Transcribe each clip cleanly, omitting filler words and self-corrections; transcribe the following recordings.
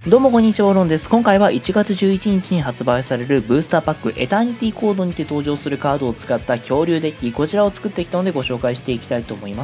どうもこんにちは、ロンです。今回は1月11日に発売されるブースターパックエターニティコードにて登場するカードを使った恐竜デッキ、こちらを作ってきたのでご紹介していきたいと思います。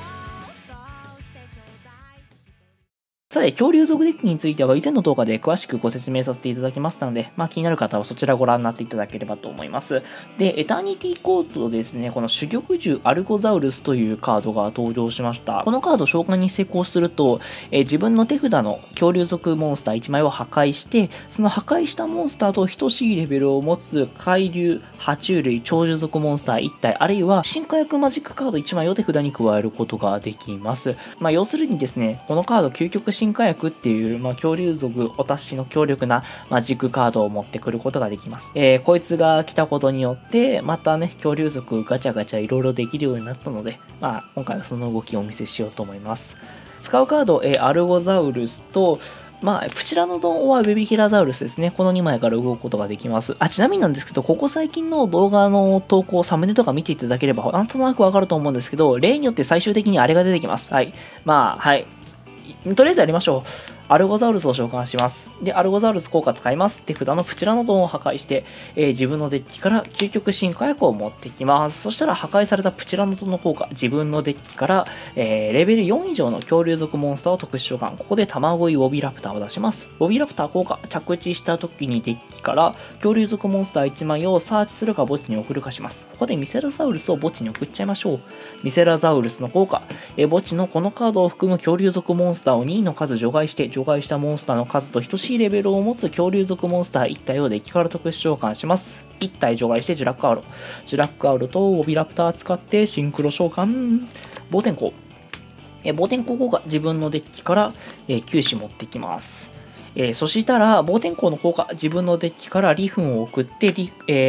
さて、恐竜族デッキについては以前の動画で詳しくご説明させていただきましたので、気になる方はそちらご覧になっていただければと思います。で、エターニティコードですね、この珠玉獣アルゴザウルスというカードが登場しました。このカード召喚に成功すると、自分の手札の恐竜族モンスター1枚を破壊して、その破壊したモンスターと等しいレベルを持つ海竜、爬虫類、鳥獣族モンスター1体、あるいは進化薬マジックカード1枚を手札に加えることができます。要するにですね、このカード究極進化薬っていう、恐竜族お達しの強力なマジックカードを持ってくることができます。こいつが来たことによって、またね、恐竜族ガチャガチャいろいろできるようになったので、今回はその動きをお見せしようと思います。使うカード、アルゴザウルスと、プチラノドンはベビキラザウルスですね。この2枚から動くことができます。ちなみになんですけど、ここ最近の動画の投稿、サムネとか見ていただければ、なんとなくわかると思うんですけど、例によって最終的にあれが出てきます。はい。はい。とりあえずやりましょう。アルゴザウルスを召喚します。で、アルゴザウルス効果使います。手札のプチラノドンを破壊して、自分のデッキから究極進化薬を持ってきます。そしたら破壊されたプチラノドンの効果、自分のデッキから、レベル4以上の恐竜族モンスターを特殊召喚。ここで卵イウォビラプターを出します。ウォビラプター効果、着地した時にデッキから恐竜族モンスター1枚をサーチするか墓地に送るかします。ここでミセラザウルスを墓地に送っちゃいましょう。ミセラザウルスの効果、墓地のこのカードを含む恐竜族モンスターを2の数除外して、除外したモンスターの数と等しいレベルを持つ恐竜族モンスター1体をデッキから特殊召喚します。1体除外してジュラックアウロ。ジュラックアウロとウォビラプター使ってシンクロ召喚。冒天候。冒天候効果、自分のデッキから、9子持ってきます。そしたら、冒天候の効果、自分のデッキからリフンを送って、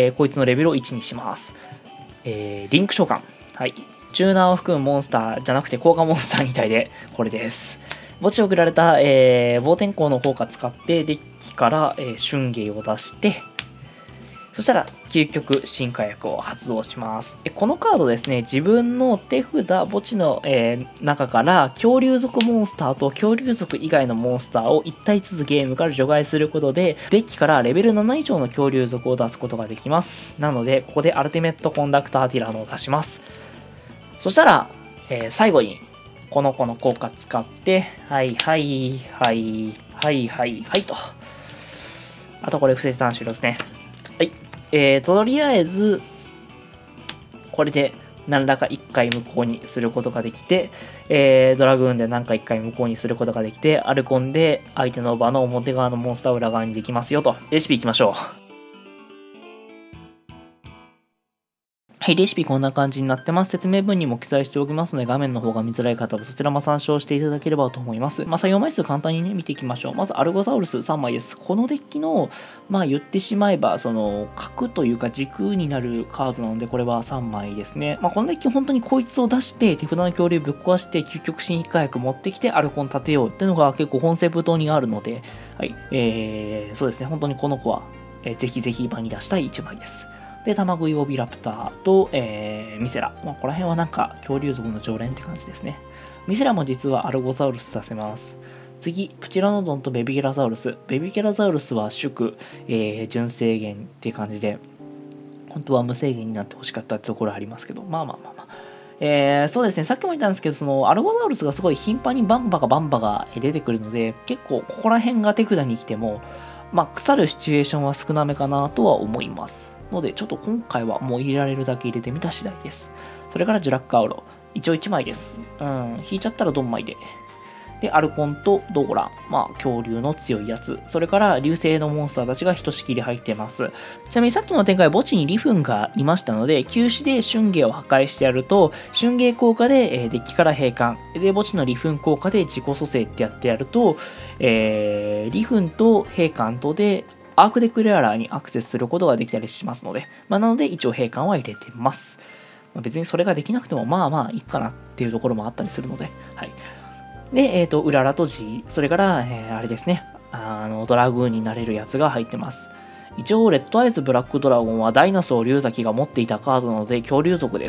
こいつのレベルを1にします。リンク召喚。はい。チューナーを含むモンスターじゃなくて効果モンスター2体で、これです。墓地送られた、冒天候の効果使ってデッキから、春芸を出して、そしたら究極進化薬を発動します。このカードですね、自分の手札墓地の、中から恐竜族モンスターと恐竜族以外のモンスターを1体ずつゲームから除外することで、デッキからレベル7以上の恐竜族を出すことができます。なので、ここでアルティメットコンダクターティラノを出します。そしたら、最後に、この子の効果使って、はいと。あとこれ伏せてターン終了ですね。はい。とりあえず、これで何らか1回無効にすることができて、ドラグーンで何か1回無効にすることができて、アルコンで相手の場の表側のモンスターを裏側にできますよと。レシピいきましょう。はい、レシピこんな感じになってます。説明文にも記載しておきますので、画面の方が見づらい方はそちらも参照していただければと思います。作用枚数簡単にね、見ていきましょう。まず、アルゴザウルス3枚です。このデッキの、言ってしまえば、核というか軸になるカードなので、これは3枚ですね。このデッキ本当にこいつを出して、手札の恐竜ぶっ壊して、究極進化薬持ってきて、アルコン立てようっていうのが結構コンセプトにあるので、はい、そうですね、本当にこの子は、ぜひぜひ場に出したい1枚です。で、卵イウォビラプターと、ミセラ。ここら辺はなんか恐竜族の常連って感じですね。ミセラも実はアルゴザウルス出せます。次、プチラノドンとベビキラザウルス。ベビキラザウルスは祝、純制限っていう感じで、本当は無制限になってほしかったってところありますけど、そうですね、さっきも言ったんですけど、アルゴザウルスがすごい頻繁にバンバが出てくるので、結構ここら辺が手札に来ても、腐るシチュエーションは少なめかなとは思います。ので、ちょっと今回はもう入れられるだけ入れてみた次第です。それからジュラックアウロ。一応1枚です。引いちゃったらドンマイで。で、アルコンとドーラン。恐竜の強いやつ。それから流星のモンスターたちがひとしきり入ってます。ちなみにさっきの展開、墓地にリフンがいましたので、休止で春芸を破壊してやると、春芸効果で、デッキから閉館。で、墓地のリフン効果で自己蘇生ってやってやると、リフンと閉館とで、アークデクレアラーにアクセスすることができたりしますので、なので一応閉館は入れてます。別にそれができなくてもいいかなっていうところもあったりするので、はい。で、ウララと G、それから、あれですね、ドラグーンになれるやつが入ってます。一応、レッドアイズブラックドラゴンはダイナソー龍崎が持っていたカードなので恐竜族です。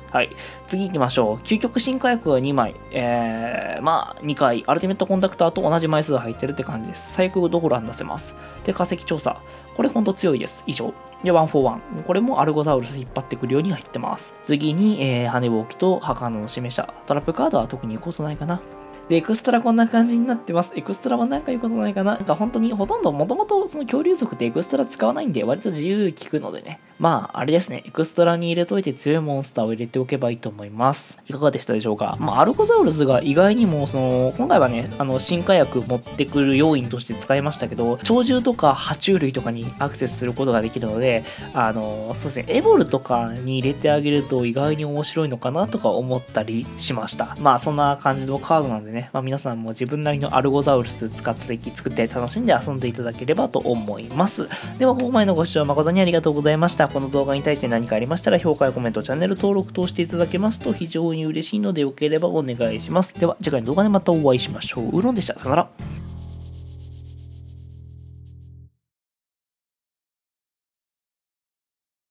はい。次行きましょう。究極進化薬が2枚。まあ、2回、アルティメットコンダクターと同じ枚数入ってるって感じです。最悪どこらん出せます。で、化石調査。これほんと強いです。以上。で、ワンフォーワン。これもアルゴザウルス引っ張ってくるように入ってます。次に、羽ぼうきと墓の示者。トラップカードは特に言うことないかな。で、エクストラこんな感じになってます。エクストラはなんか言うことないかな。なんか本当にほとんどもともとその恐竜族ってエクストラ使わないんで割と自由効くのでね。まあ、あれですね。エクストラに入れといて強いモンスターを入れておけばいいと思います。いかがでしたでしょうか。まあ、アルゴザウルスが意外にも今回はね、進化薬持ってくる要因として使いましたけど、鳥獣とか爬虫類とかにアクセスすることができるので、そうですね、エボルとかに入れてあげると意外に面白いのかなとか思ったりしました。まあ、そんな感じのカードなんでね、まあ、皆さんも自分なりのアルゴザウルス使ったデッキ作って楽しんで遊んでいただければと思います。では、ここまでのご視聴誠にありがとうございました。この動画に対して何かありましたら評価やコメント、チャンネル登録等していただけますと非常に嬉しいのでよければお願いします。では、次回の動画でまたお会いしましょう。ウーロンでした。さよなら。